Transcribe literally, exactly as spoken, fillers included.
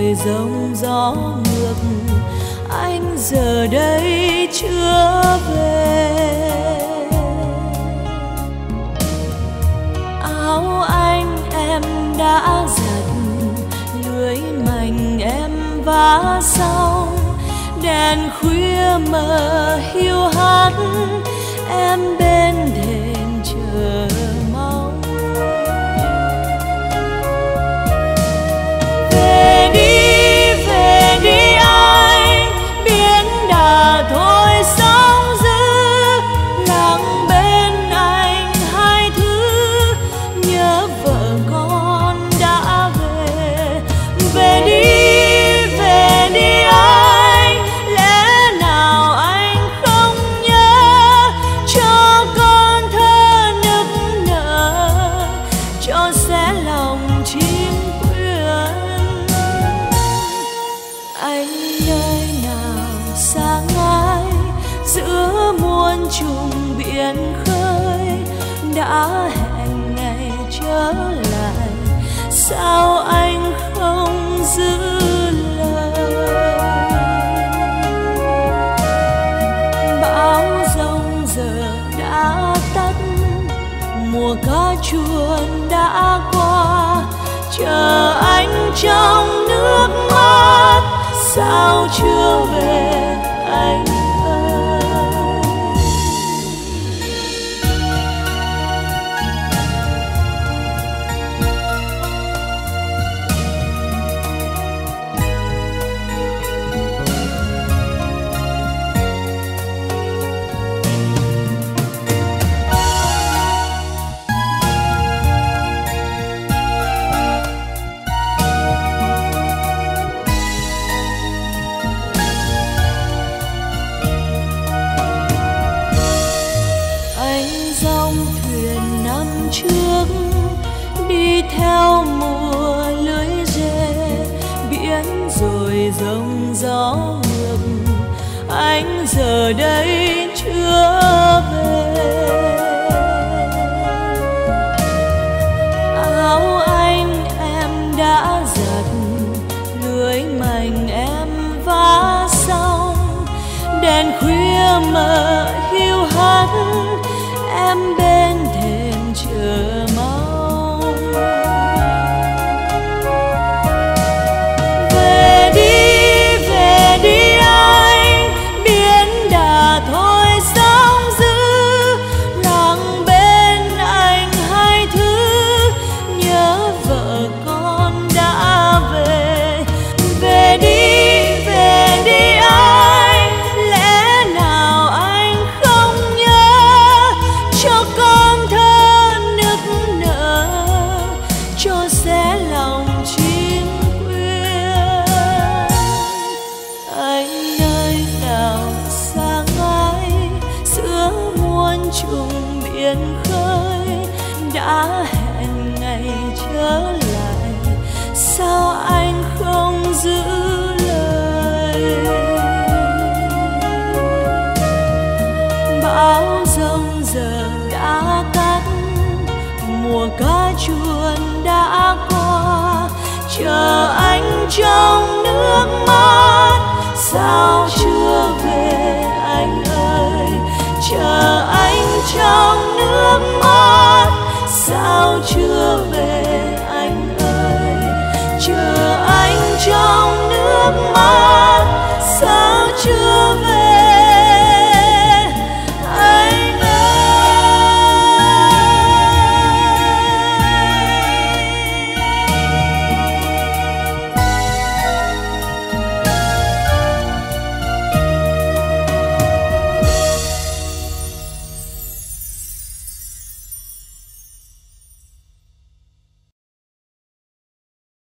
rồi giông gió ngược, anh giờ đây chưa về. Áo anh em đã giặt, lưới mảnh em vá xong, đèn khuya mờ hiu hắt, em bên đền chờ mong. Về đi, về đi anh, biến đà thôi sóng dữ, lặng bên anh hai thứ, nhớ vợ con đã về. Về đi, về đi anh, lẽ nào anh không nhớ, cho con thơ nức nở, cho sẽ lòng chim quyến. Anh nơi nào xa ngái, giữa muôn trùng biển khơi, đã hẹn ngày trở lại, sao anh không giữ lời. Bão giông giờ đã tắt, mùa cá chuồn đã qua, chờ anh trong nước mắt, sao chưa về anh ơi. Trước đi theo mùa lưới rê, biển rồi giông gió ngược, anh giờ đây chưa về. Áo anh em đã giặt, lưới mảnh em vá xong, đèn khuya mờ hiu hắt, em bên thềm chờ mong. Về đi, về đi anh, biến đà thôi sóng dữ, lặng bên anh hai thứ, nhớ vợ con đã về. Về đi, về đi anh, lẽ nào anh không nhớ, cho con thơ nức nở, cho sẽ lòng chim quyến. Anh nơi nào xa ngái, giữa muôn trùng biển khơi, đã hẹn ngày trở lại, sao anh không giữ lời. Bão giông giờ đã cắt, mùa cá chuồn đã qua, chờ anh trong nước mắt, sao chưa về anh ơi. Chờ anh trong nước mắt, sao chưa về anh ơi.